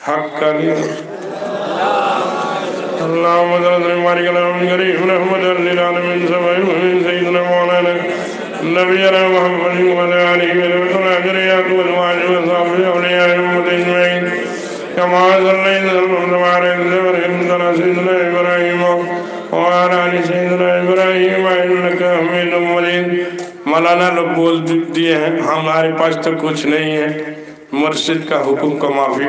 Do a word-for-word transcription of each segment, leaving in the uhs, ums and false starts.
حق کری اللہم صلی مالک العالم کریم رحمت للعالمین سبحان سیدنا مولانا نبینا محمد وعلى آلہ والأجریات والواجب والصحابہ اولیاء امت اجمعین كما صليت على سيدنا إبراهيم وعلى آل سيدنا إبراهيم إنك حميد مجيد مولانا لوگ بول دیے ہیں ہمارے پاس تو کچھ نہیں ہے مرشد کا حکم کا معافی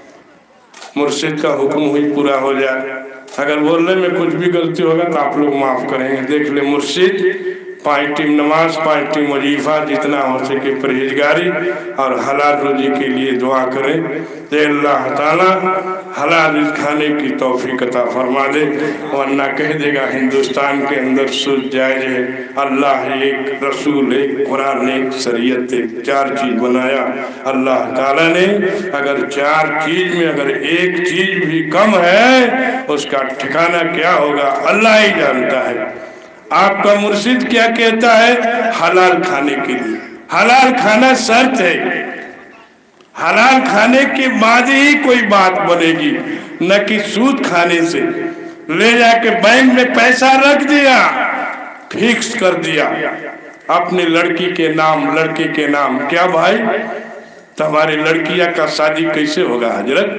مرشد کا حکم ہوئی پورا ہو جائے اگر بولنے میں کچھ بھی غلطی ہوگا تو آپ لوگ معاف کریں گے دیکھ لیں مرشد پانچ ٹیم نماز پانچ ٹیم وظیفہ جتنا ہو سکے پرہیزگاری اور حلال روزی کے لیے دعا کریں کہ اللہ تعالیٰ حلال کھانے کی توفیق عطا فرما دے ورنہ کہہ دے گا ہندوستان کے اندر سود جائز ہے اللہ ایک رسول ایک قرآن ایک شریعت ایک چار چیز بنایا اللہ تعالیٰ نے اگر چار چیز میں اگر ایک چیز بھی کم ہے اس کا ٹھکانہ کیا ہوگا اللہ ہی جانتا ہے آپ کا مرشد کیا کہتا ہے حلال کھانے کے لیے حلال کھانا شرط ہے حلال کھانے کے بعد ہی کوئی بات بنے گی نہ کہ سود کھانے سے لے جا کے بینک میں پیسہ رکھ دیا فکس کر دیا اپنی لڑکی کے نام لڑکے کے نام کیا بھائی تمہاری لڑکیاں کا شادی کیسے ہوگا حضرت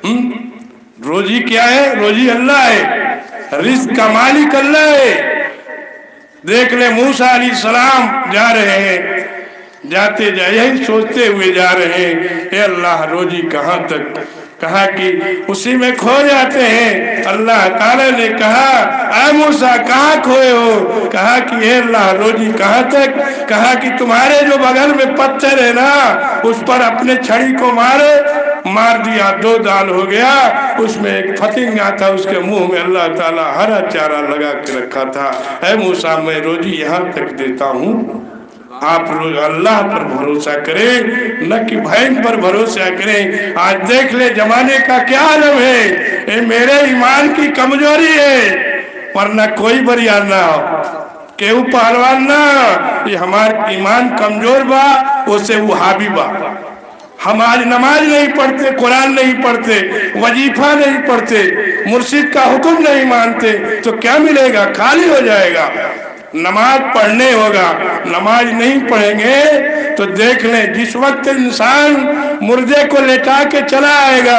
روزی کیا ہے روزی اللہ ہے رزق کا مالک اللہ ہے دیکھ لیں موسیٰ علیہ السلام جا رہے ہیں جاتے جا یہی سوچتے ہوئے جا رہے ہیں اے اللہ روزی کہاں تک کہا کہ اسی میں کھو جاتے ہیں اللہ تعالیٰ نے کہا اے موسیٰ کہاں کھوئے ہو کہا کہ اے اللہ روزی کہاں تک کہا کہ تمہارے جو بغل میں پتھر ہے نا اس پر اپنے چھڑی کو مارے مار دیا دو دال ہو گیا اس میں ایک فتنگا تھا اس کے منہ میں اللہ تعالیٰ ہرا چارہ لگا کے رکھا تھا اے موسیٰ میں روزی یہاں تک دیتا ہوں آپ اللہ پر بھروسہ کریں نہ کہ بھائن پر بھروسہ کریں آج دیکھ لے زمانے کا کیا عالم ہے اے میرے ایمان کی کمزوری ہے ورنہ کوئی بریان نہ ہو کیوں پہلوان نہ یہ ہمارا ایمان کمزور با اسے وہابی با ہم آج نماز نہیں پڑھتے قرآن نہیں پڑھتے وظیفہ نہیں پڑھتے مرشد کا حکم نہیں مانتے تو کیا ملے گا خالی ہو جائے گا نماز پڑھنے ہوگا نماز نہیں پڑھیں گے تو دیکھ لیں جس وقت انسان مردے کو لٹا کے چلا آئے گا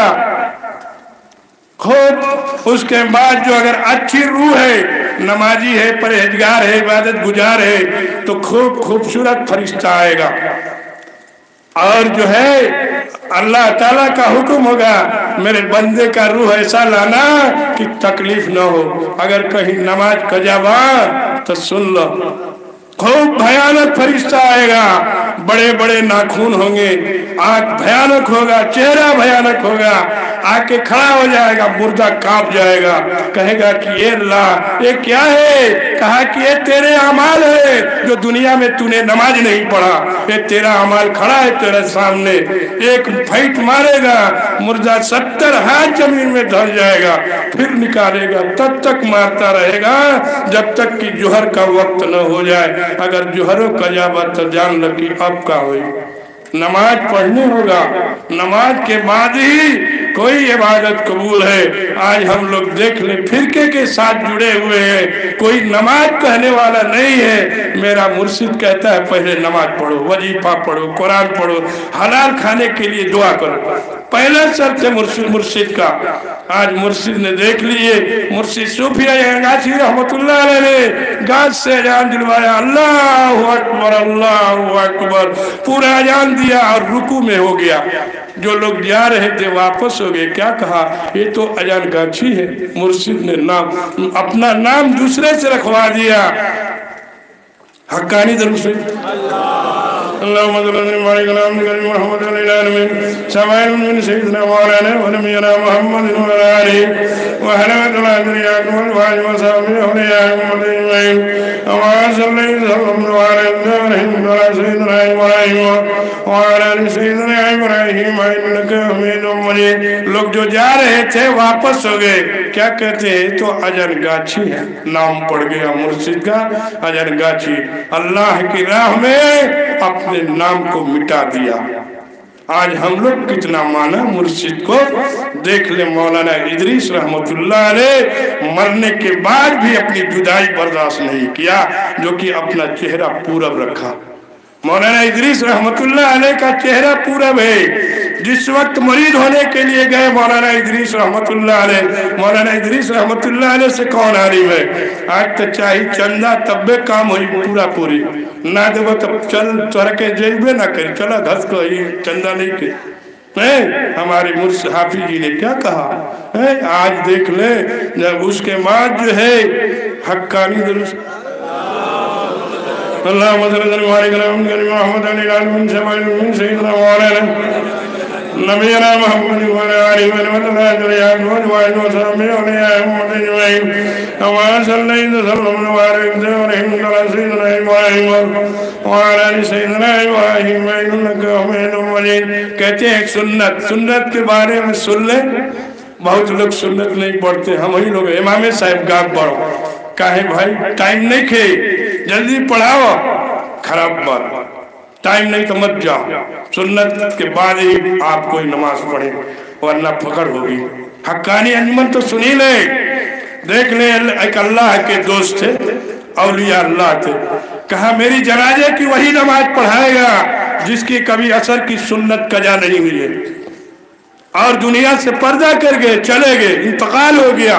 خوب اس کے بعد جو اگر اچھی روح ہے نمازی ہے پرہیزگار ہے عبادت گزار ہے تو خوب خوبصورت فرشتہ آئے گا اور جو ہے اللہ تعالیٰ کا حکم ہوگا میرے بندے کا روح ایسا لانا کہ تکلیف نہ ہو اگر کہیں نماز قضا با تو سن لو خوب بھیانک فرشتہ آئے گا بڑے بڑے ناخون ہوں گے آنکھ بھیانک ہوگا چہرہ بھیانک ہوگا آ کے کھڑا ہو جائے گا مردہ کانپ جائے گا کہے گا کہ یہ اللہ یہ کیا ہے کہا کہ یہ تیرے اعمال ہے جو دنیا میں تو نے نماز نہیں پڑھا یہ تیرا اعمال کھڑا ہے تیرے سامنے ایک پھیٹ مارے گا مردہ ستر ہاتھ زمین میں دھر جائے گا پھر نکالے گا تب تک مارتا رہے گا جب تک کہ جوہر کا وقت نہ ہو جائے اگر جوہروں کا جابت تو جان لگی اب کا ہوئی نماز پڑھنے ہوگا نماز کے بعد ہی کوئی عبادت قبول ہے آج ہم لوگ دیکھ لیں فرقے کے ساتھ جڑے ہوئے ہیں کوئی نماز کہنے والا نہیں ہے میرا مرشد کہتا ہے پہلے نماز پڑھو وظیفہ پڑھو قرآن پڑھو حلال کھانے کے لیے دعا کرو پہلا شرط ہے مرشد مرشد کا آج مرشد نے دیکھ لیے مرشد صوفیہ گاچھی رحمت اللہ علیہ نے گاچھ سے اذان دلوایا اللہ اکبر اللہ اکبر پورا اذان دیا اور رکوع میں ہو گیا جو لوگ جا رہے تھے واپس ہو گئے کیا کہا یہ تو اذان گاچھی ہے مرشد نے نام اپنا نام دوسرے سے رکھوا دیا حقانی درود سے اللهم صل على محمد وعلى آله سماء من سيدنا مولانا ونبينا محمد وعلى آله وعلى ذريته وآله وصحبه أولياء المؤمنين وما صلى الله على سيدنا إبراهيم وعلى آل سيدنا إبراهيم إنك حميد مجيد لوگ جو جا رہے تھے واپس ہو گئے کیا کہتے ہیں تو اجر گاچھی ہے نام پڑ گیا مرشد کا اجر گاچھی اللہ کی راہ میں اپنے نام کو مٹا دیا آج ہم لوگ کتنا مانا مرشد کو. دیکھ لیں مولانا ادریس رحمت اللہ علیہ مرنے کے بعد بھی اپنی جدائی برداشت نہیں کیا، جو کہ اپنا چہرہ پورب رکھا. مولانا ادریس رحمت اللہ علیہ کا چہرہ پورب ہے. جس وقت مرید ہونے کے لیے گئے مولانا ادریس رحمت اللہ علیہ، مولانا ادریس رحمت اللہ علیہ سے کون عالم ہے؟ آج تو چاہی چندہ تب بے کام ہوئی پورا پوری نہ دے تب چل ترکے جیبے نہ کری چلا گھس کو ہی چندہ نہیں کی. ہمارے مرشد حافظ جی نے کیا کہا؟ آج دیکھ لیں جب اس کے بعد جو ہے حقانی درست اللهم صل وسلم وبارك على محمد وعلى آله من سمائل من سيدنا مولانا نبينا محمد وعلى آله وصحبه وسلم كما صليت وسلم وبارك على سيدنا إبراهيم وعلى آل سيدنا إبراهيم إنك حميد مجيد. کہتے ہیں سنت سنت کے بارے میں سن لیں. بہت لوگ سنت نہیں پڑھتے، ہم وہی لوگ امام صاحب گاگ پڑھو کہے بھائی ٹائم نہیں کھے جلدی پڑھاؤ. خراب بات، ٹائم نہیں تو مت جاؤ. سنت کے بعد ہی آپ کوئی نماز پڑھیں ورنہ پکڑ ہوگی. حقانی انجمن تو سنی لے. دیکھ لیں ایک اللہ کے دوست تھے، اولیاء اللہ تھے. کہا میری جنازے کی وہی نماز پڑھائے گا جس کی کبھی اثر کی سنت قضا نہیں ہوئی ہے. اور دنیا سے پردہ کر گئے چلے گئے، انتقال ہو گیا.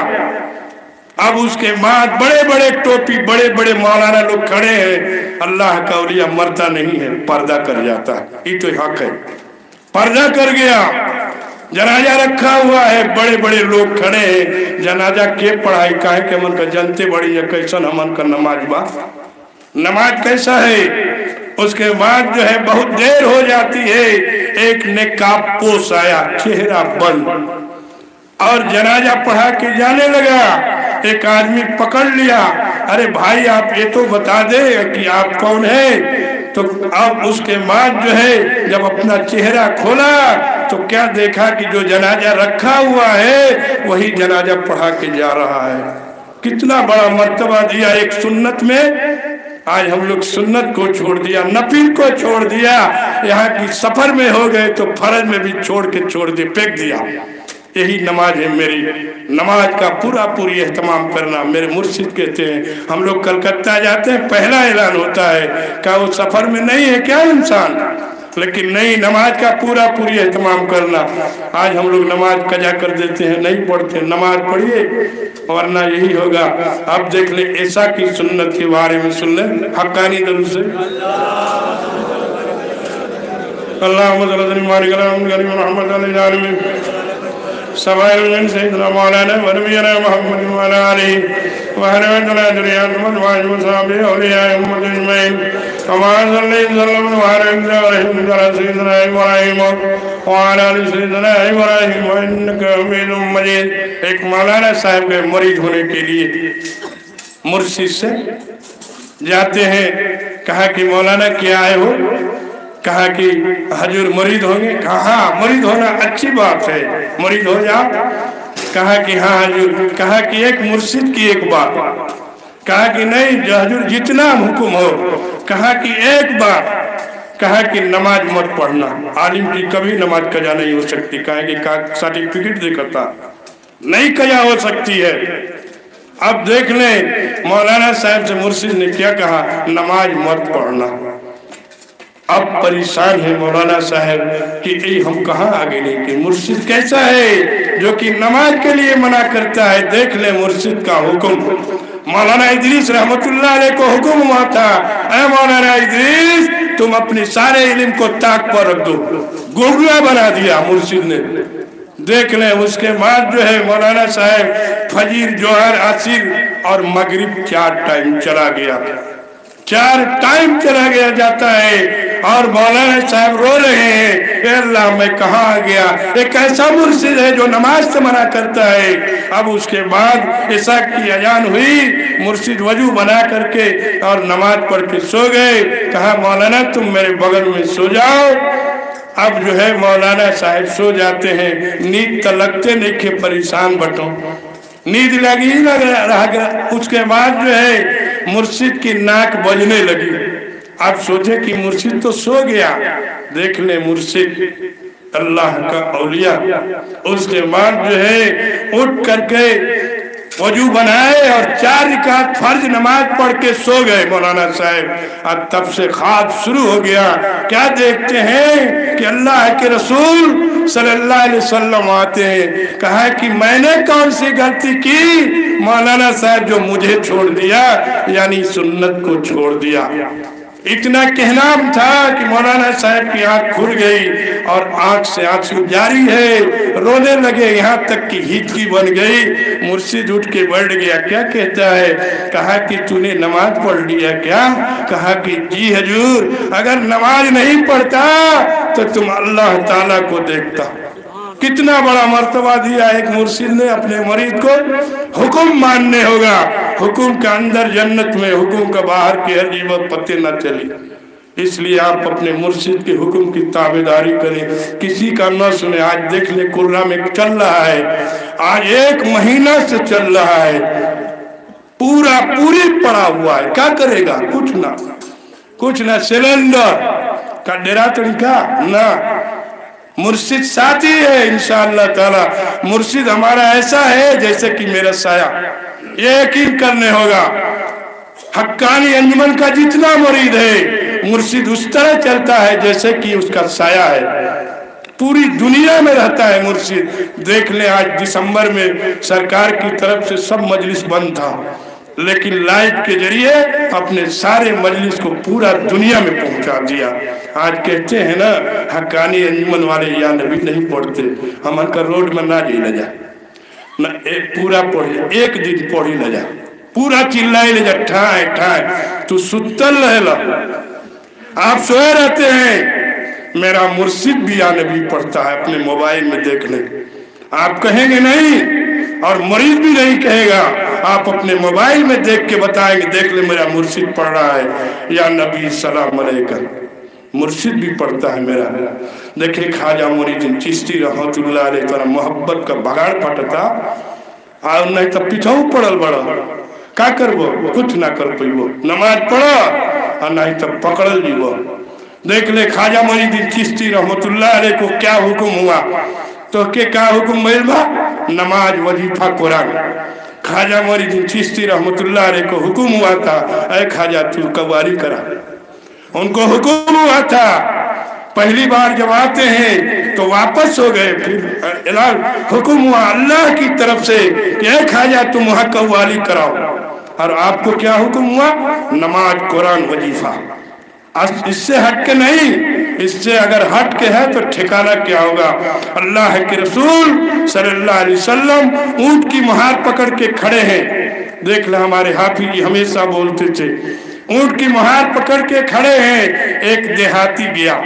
اب اس کے بعد بڑے بڑے ٹوپی بڑے بڑے مولانا لوگ کھڑے ہیں. اللہ کا اولیاء مرتا نہیں ہے، پردہ کر جاتا ہے. یہ تو حق ہے. پردہ کر گیا، جنازہ رکھا ہوا ہے، بڑے بڑے لوگ کھڑے ہیں. جنازہ کے پڑھائی کا ہے کہ من کا جنتے بڑی ہے کیسا ہمن کا نماز با نماز کیسا ہے. اس کے بعد جو ہے بہت دیر ہو جاتی ہے. ایک نقاب پوش آیا، چہرہ بند، اور جنازہ پڑھا کے جانے لگا. ایک آدمی پکڑ لیا، ارے بھائی آپ یہ تو بتا دے کہ آپ کون ہیں. تو اب اس کے بعد جو ہے جب اپنا چہرہ کھولا تو کیا دیکھا کہ جو جنازہ رکھا ہوا ہے وہی جنازہ پڑھا کے جا رہا ہے. کتنا بڑا مرتبہ دیا ایک سنت میں. آج ہم لوگ سنت کو چھوڑ دیا، نفل کو چھوڑ دیا. یہاں کی سفر میں ہو گئے تو فرض میں بھی چھوڑ کے چھوڑ دے پھینک دیا. یہی نماز ہے میری. نماز کا پورا پوری اہتمام کرنا. میرے مرشد کہتے ہیں ہم لوگ کلکتہ جاتے ہیں پہلا اعلان ہوتا ہے کہ وہ سفر میں نہیں ہے کیا انسان، لیکن نہیں نماز کا پورا پوری اہتمام کرنا. آج ہم لوگ نماز قضا کر دیتے ہیں، نہیں پڑھتے. نماز پڑھیے ورنہ یہی ہوگا. اب دیکھ لیں عیسیٰ کی سنت کے بارے میں سن لیں حقانی دل سے. اللہم صلی اللہ علیہ وسلم سوائر من سیدنا مولانا ونبینا محمد وعلى آلہ وعلى ذریات مدواج مصابی اولیاء امت اجمعین کما صلی وسلم وبارک علی سیدنا ابراہیم وعلى آل سیدنا ابراہیم انکا حمید مجید. ایک مولانا صاحب کے مرید ہونے کے لیے مرشد سے جاتے ہیں. کہا کہ مولانا کیا آئے ہو؟ کہا کہ حضور مرید ہوں گے؟ کہا ہاں مرید ہونا اچھی بات ہے، مرید ہو جاؤ. کہا کہ ہاں حضور. کہا کہ ایک مرشد کی ایک بات. کہا کہ نہیں جو حضور جتنا حکم ہو. کہا کہ ایک بات. کہا کہ نماز مت پڑھنا. عالم کی کبھی نماز قضا نہیں ہو سکتی. کہا کہ سرٹیفکیٹ دے کرتا نہیں قضا ہو سکتی ہے. اب دیکھ لیں مولانا صاحب سے مرشد نے کیا کہا، نماز مت پڑھنا. اب پریشان ہے مولانا صاحب کہ اے ہم کہاں آگے نہیں کہ مرشد کیسا ہے جو کہ نماز کے لیے منع کرتا ہے. دیکھ لیں مرشد کا حکم. مولانا ادریس رحمت اللہ علیہ کو حکم ہوا تھا اے مولانا ادریس تم اپنے سارے علم کو طاق پر رکھ دو. گوگلا بنا دیا مرشد نے. دیکھ لیں اس کے بعد جو ہے مولانا صاحب فجر جوہر عصر اور مغرب چار ٹائم چلا گیا. چار ٹائم چلا گیا جاتا ہے اور مولانا صاحب رو رہے ہیں اے اللہ میں کہاں آ گیا. ایک ایسا مرشد ہے جو نماز سے منع کرتا ہے. اب اس کے بعد عشاء کی اذان ہوئی، مرشد وضو بنا کر کے اور نماز پڑھ کے سو گئے. کہا مولانا تم میرے بغل میں سو جاؤ. اب جو ہے مولانا صاحب سو جاتے ہیں. نیند تو لگتے نہیں کہ پریشان بٹوں، نیند لگی لگ رہا. اس کے بعد جو ہے مرشد کی ناک بجنے لگی. آپ سوچے کہ مرشد تو سو گیا. دیکھ لیں مرشد अल्लाह का औलिया। उसके बाद जो है उठ करके वजू बनाए और चार रिकात फर्ज नमाज पढ़ के सो गए मौलाना साहब। और तब से ख्वाब शुरू हो गया। क्या देखते हैं कि अल्लाह के रसूल सल्लल्लाहु अलैहि वसल्लम आते हैं। कहा कि मैंने कौन सी गलती की मौलाना साहब जो मुझे छोड़ दिया, यानी सुन्नत को छोड़ दिया। इतना कहना था कि मौलाना साहब की आंख खुल गई और आंख से आंसू जारी है, रोने लगे, यहाँ तक कि हिचकी बन गई। मुर्शिद उठ के बैठ गया। क्या कहता है? कहा कि तूने नमाज पढ़ लिया क्या? कहा कि जी हजूर, अगर नमाज नहीं पढ़ता तो तुम अल्लाह ताला को देखता। कितना बड़ा मर्तबा दिया एक मुर्शिद ने अपने मरीद को। हुक्म मानने होगा, हुक्म का अंदर जन्नत में, हुक्म का बाहर की हर जीवत पत्ते न चली। इसलिए आप अपने मुर्शिद के हुक्म की ताबेदारी करें, किसी का न सुने। आज देख ले कुर्रा में चल रहा है, आज एक महीना से चल रहा है, पूरा पूरी पड़ा हुआ है। क्या करेगा? कुछ ना कुछ ना। सिलेंडर का डेरा तरीका ना। मुर्शिद साथी है इंशाअल्लाह ताला। मुर्शिद हमारा ऐसा है जैसे कि मेरा साया। ये यकीन करने होगा। हक्कानी अंजुमन का जितना मुरीद है, मुर्शिद उस तरह चलता है जैसे कि उसका साया है। पूरी दुनिया में रहता है मुर्शिद। देख ले आज दिसंबर में सरकार की तरफ से सब मजलिस बंद था, लेकिन लाइव के जरिए अपने सारे मजलिस को पूरा दुनिया में पहुंचा दिया। आज कहते हैं ना हक्कानी अंजुमन वाले या नबी नहीं पढ़ते, हम का रोड में ना जी न जा न एक पूरा पढ़े, एक दिन पढ़ी न जा, पूरा चिल्लाई ले जा, ठाए ठाए तू सुतल रहेला। आप सोए रहते हैं, मेरा मुर्शिद भी या नबी पढ़ता है, अपने मोबाइल में देख ले। आप कहेंगे नहीं और मरीज भी नहीं कहेगा, आप अपने मोबाइल में देख के बताएंगे, देख ले मेरा मुर्शिद पढ़ रहा है या नबी सलाम अलैकुम। मुर्शिद भी पढ़ता है मेरा। देखिए ख्वाजा मुरीद चिश्ती रहमतुल्लाह अलैह तरह मोहब्बत का बगाड़ पटता और नहीं तो पिछाऊ पड़ल बड़ा। का करबो? कुछ ना कर पैबो। नमाज पढ़ो और नहीं तो पकड़ल जीवो। देख ले ख्वाजा मुरीद चिश्ती रहमतुल्लाह अलैह को क्या हुक्म हुआ, तो के क्या हुक्म मिल बा? नमाज, वजीफा, कुरान। ख्वाजा मुरीद चिश्ती रहमतुल्लाह अलैह को हुक्म हुआ था, ऐ ख्वाजा तू कव्वाली करा। उनको हुक्म हुआ था। पहली बार जब आते हैं तो वापस हो गए, फिर ऐलान हुक्म हुआ अल्लाह की तरफ से कि ऐ ख्वाजा तुम वहाँ कव्वाली कराओ। और आपको क्या हुक्म हुआ? नमाज, कुरान, वजीफा। इससे हट के नहीं, इससे अगर हट के है तो ठिकाना क्या होगा? अल्लाह के रसूल सल्लल्लाहु अलैहि वसल्लम ऊंट की मुहार पकड़ के खड़े हैं। देख ले हमारे हाफिज हमेशा बोलते थे, ऊंट की मुहार पकड़ के खड़े हैं। एक देहाती गया,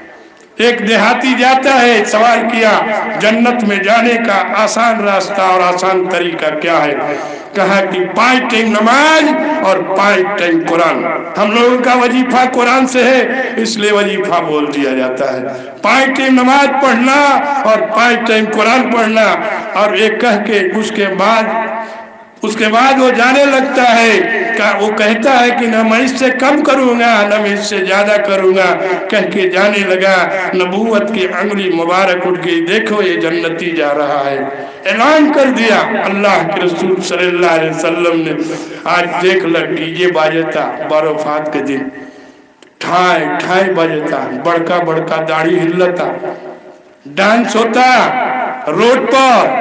एक देहाती जाता है, सवाल किया जन्नत में जाने का आसान रास्ता और आसान तरीका क्या है? कहा कि पांच टाइम नमाज और पांच टाइम कुरान। हम लोगों का वजीफा कुरान से है, इसलिए वजीफा बोल दिया जाता है। पांच टाइम नमाज पढ़ना और पांच टाइम कुरान पढ़ना। और एक कह के उसके बाद उसके बाद वो जाने लगता है, का वो कहता है कि न मैं इससे कम करूंगा न मैं इससे ज्यादा करूंगा। कह के जाने लगा, नबूवत की अंगुली मुबारक उठ गई, देखो ये जन्नती जा रहा है। ऐलान कर दिया अल्लाह के रसूल सल्लल्लाहु अलैहि वसल्लम ने। आज देख लग डीजे बाजता बारोफात के दिन, ठाए ठाए बजता, बड़का बड़का दाढ़ी हिलता, डांस होता रोड पर,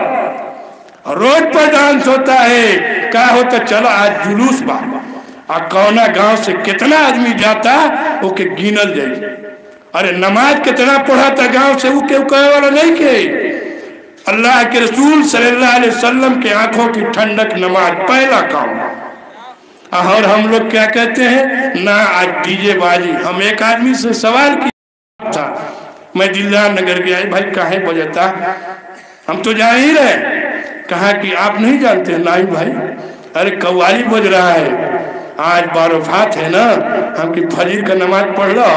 रोड पर डांस होता है। क्या होता? चलो आज जुलूस बा, आ कौना गांव से कितना आदमी जाता वो के गिनल जाए। अरे नमाज कितना पढ़ा था गांव से, वो के कहे वाला नहीं के। अल्लाह के रसूल सल्लल्लाहु अलैहि वसल्लम के आंखों की ठंडक नमाज पहला काम। और हम लोग क्या कहते हैं ना, आज डीजे बाजी। हम एक आदमी से सवाल किया था, मैं दिलदार नगर गया, भाई काहे बजता? हम तो जा ही रहे। कहा कि आप नहीं जानते? नहीं भाई, अरे कव्वाली बज रहा है, आज बारोफात है ना, हम की फजीर का नमाज पढ़ लो।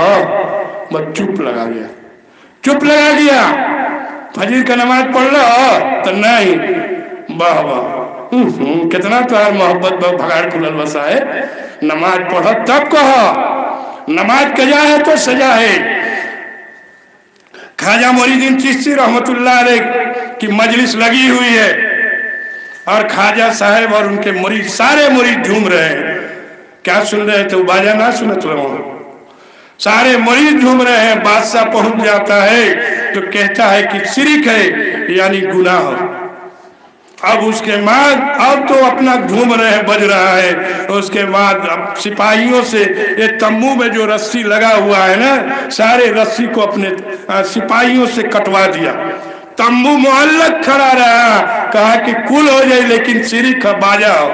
बस चुप लगा गया, चुप लगा गया। फजीर का नमाज पढ़ लो तो नहीं। वाह वाह, कितना तुम्हार मोहब्बत भगाड़ खुलल बसा है। नमाज पढ़ो तब कहो, नमाज कजा है तो सजा है। ख्वाजा मोइनुद्दीन चिश्ती रहमतुल्लाह अलैह की मजलिस लगी हुई है और ख्वाजा साहब और उनके मुरीद सारे मुरीद झूम रहे हैं। क्या सुन रहे थे? बाजा ना सुनत रहो, सारे मुरीद झूम रहे हैं। बादशाह पहुंच जाता है तो कहता है कि शिरक है यानी गुनाह। अब उसके बाद अब तो अपना घूम रहे हैं, बज रहा है। उसके बाद अब सिपाहियों से ये तम्बू में जो रस्सी लगा हुआ है ना, सारे रस्सी को अपने सिपाहियों से कटवा दिया। तम्बू मुअल्लक खड़ा रहा, कहा कि कुल हो जाए लेकिन शिरक का बाजा हो।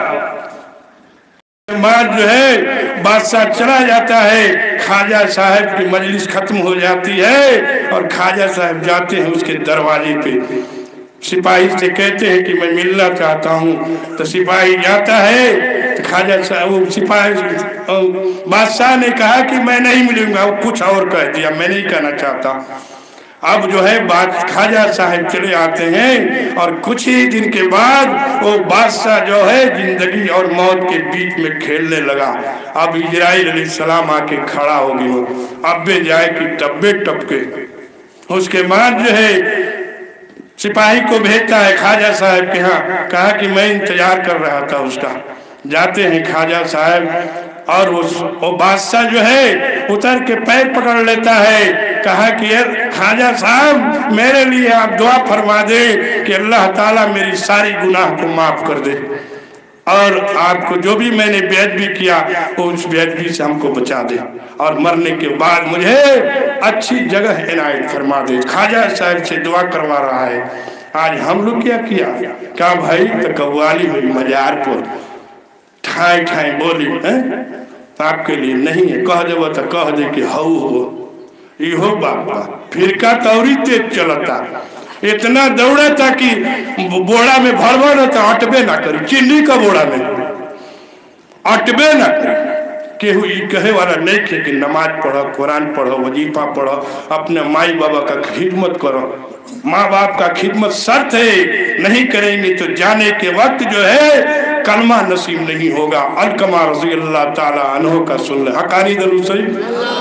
बाद जो है बादशाह चला जाता है, ख्वाजा साहब की मजलिस खत्म हो जाती है और ख्वाजा साहब जाते हैं उसके दरवाजे पे। सिपाही से कहते हैं कि मैं मिलना चाहता हूँ। तो सिपाही जाता है तो ख्वाजा साहब, वो सिपाही बादशाह ने कहा कि मैं नहीं मिलूंगा, वो कुछ और कह दिया, मैं नहीं कहना चाहता। अब जो है बात ख्वाजा साहब चले आते हैं और कुछ ही दिन के बाद वो बादशाह जो है जिंदगी और मौत के बीच में खेलने लगा। अब इजराइल अलैहिस्सलाम आके खड़ा हो गया, अब्बे जाए कि टब्बे टपके। उसके बाद जो है सिपाही को भेजता है ख्वाजा साहब के यहाँ, कहा कि मैं इंतजार कर रहा था उसका। जाते हैं ख्वाजा साहब और वो, वो बादशाह जो है उतर के पैर पकड़ लेता है, कहा कि ख्वाजा साहब मेरे लिए आप दुआ फरमा दे कि अल्लाह ताला मेरी सारी गुनाह को माफ कर दे और आपको जो भी मैंने बेअदबी किया वो उस बेअदबी से हमको बचा दे और मरने के बाद मुझे अच्छी जगह इनायत फरमा दे। ख्वाजा साहब से दुआ करवा रहा है। आज हम लोग क्या किया? क्या भाई तो कव्वाली हुई मजार पर, ठाई ठाई बोली है आपके लिए नहीं है, कह देव तो कह दे कि हऊ हो इहो बाबा। फिरका तौरी तेज चलता, इतना दौड़ा था कि बोड़ा में भरवा न तो अटबे ना करी, चीनी का बोड़ा में अटबे ना करी। केहू कहे वाला नहीं थे कि नमाज पढ़ो, कुरान पढ़ो, वजीफा पढ़ो, अपने माई बाबा का खिदमत करो। माँ बाप का खिदमत शर्त है, नहीं करेंगे तो जाने के वक्त जो है कलमा नसीब नहीं होगा। अलकमा रज़ी अल्लाह ताला अन्हु का सुन ले, हकानी दरूद शरीफ।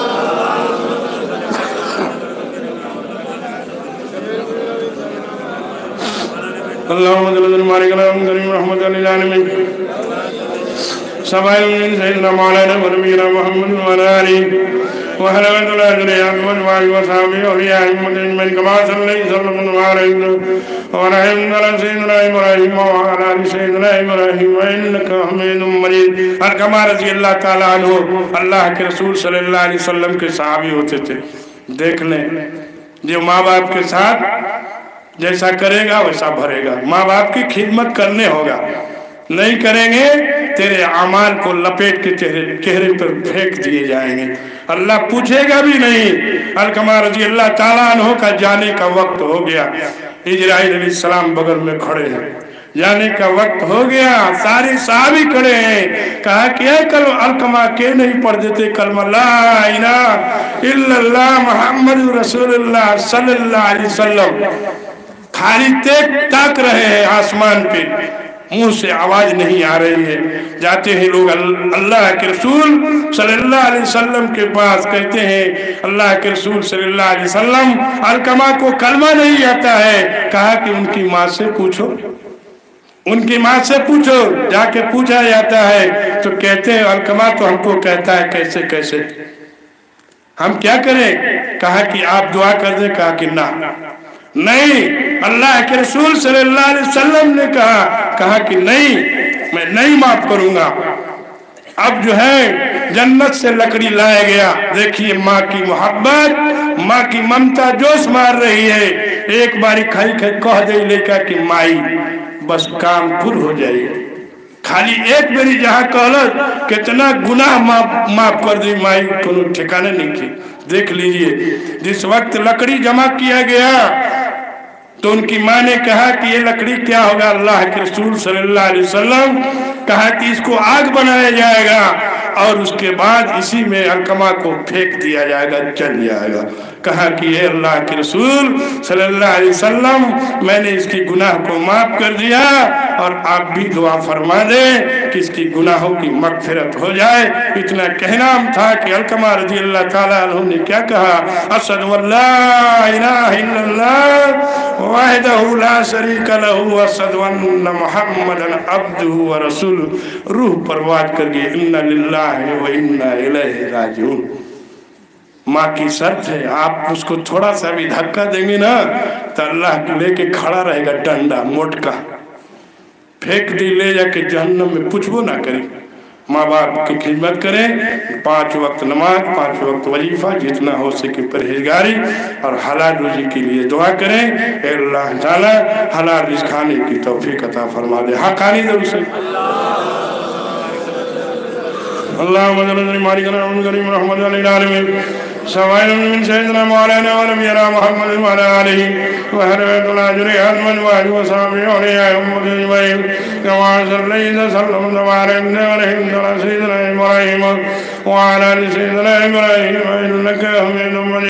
अल्लाहुम्मा सल्ली अला मुहम्मद करीम रहमतुल लिल आलमीन सबाइल सैयदना मौलाना नबीना मुहम्मद व अला आलिहि व हलवतुल अजरियात व अज़वाज व सहाबी औलिया मुजमिन कमा सल्लल्लाहु अलैहि व अला सय्यिदना इब्राहीम व अला आलि सय्यिदना इब्राहीम इन्नका हमीदुम मजीद। अलकमा रज़ी अल्लाह ताला अन्हु अल्लाह के रसूल सल्लल्लाहु अलैहि वसल्लम के सहाबी होते थे। देख लें, जो माँ बाप के साथ जैसा करेगा वैसा भरेगा। माँ बाप की खिदमत करने होगा, नहीं करेंगे तेरे अमाल को लपेट के चेहरे चेहरे पर फेंक दिए जाएंगे, अल्लाह पूछेगा भी नहीं। अलकमा रज़ी अल्लाह ताला अन्हु का जाने का वक्त हो गया। इजराइल अलैहिस्सलाम बगल में खड़े हैं, जाने का वक्त हो गया, सारे सहाबी खड़े हैं। कहा कि कल अलकमा के नहीं पढ़ देते कलमा ला इलाहा इल्लल्लाह मुहम्मदुर रसूलुल्लाह सल्लल्लाहु अलैहि वसल्लम। खाली तेक ताक रहे हैं आसमान पे, मुंह से आवाज नहीं आ रही है। जाते हैं लोग अल्लाह के रसूल सल्लल्लाहु अलैहि वसल्लम के पास, कहते हैं अल्लाह के रसूल सल्लल्लाहु अलैहि वसल्लम अलकमा को कलमा नहीं आता है। कहा कि उनकी माँ से पूछो, उनकी माँ से पूछो। जाके पूछा जाता है तो कहते हैं अलकमा तो हमको कहता है कैसे कैसे, हम क्या करें? कहा कि आप दुआ कर दे। कहा कि ना नहीं, अल्लाह के रसूल सल्लल्लाहु अलैहि वसल्लम ने कहा। कहा कि नहीं, मैं नहीं माफ करूंगा। अब जो है जन्नत से लकड़ी लाया गया। देखिए माँ की मोहब्बत, माँ की ममता जोश मार रही है। एक बारी खाई खाई कह दे लेकर कि माई बस काम पूरा हो जाए। खाली एक बेरी जहाँ कहल कितना गुनाह माफ माफ कर दी माई, कोनो ठिकाने नहीं की। देख लीजिए, जिस वक्त लकड़ी जमा किया गया तो उनकी माँ ने कहा कि ये लकड़ी क्या होगा? अल्लाह के रसूल सल्लल्लाहु अलैहि वसल्लम कहा कि इसको आग बनाया जाएगा और उसके बाद इसी में अलकमा को फेंक दिया जाएगा, जल जाएगा। کہا کہ اے اللہ کے رسول صلی اللہ علیہ وسلم میں نے اس کی گناہ کو معاف کر دیا اور آپ بھی دعا فرما دیں کہ اس کی گناہوں کی مغفرت ہو جائے۔ اتنا کہنا تھا کہ علقمہ رضی اللہ تعالیٰ عنہ نے کیا کہا؟ اشہد ان لا الہ الا اللہ وحدہ لا شریک لہ واشہد ان محمدا عبدہ ورسولہ۔ روح پرواز کر گئی، انا للہ و انا الیہ راجعون۔ ماں کی شرط ہے، آپ اس کو تھوڑا سا بھی دھکا دیں گے نا تو اللہ لے کے کھڑا رہے گا ڈنڈا موٹکا، پھینک دی لے جا کے جہنم میں پوچھبو نہ کریں۔ ماں باپ کی خدمت کریں، پانچ وقت نماز، پانچ وقت وظیفہ، جتنا ہو سکے پرہیزگاری اور حلال روزی کے لیے دعا کریں۔ اے اللہ تعالی حلال رزق کھانے کی توفیق عطا فرما دے۔ حق آنی دے اسے اللہم صل علی مالکنا من کریم رحمت للعالمین سوائن من سیدنا مولانا ونبینا محمد وعلى آلہ وحرمت العجر حتمن وعج وصحابی علیہ امت اجمعین کما صلیت سلم تبارک ورحمت علی سیدنا ابراہیم وعلى آل سیدنا ابراہیم انکا حمید مجید۔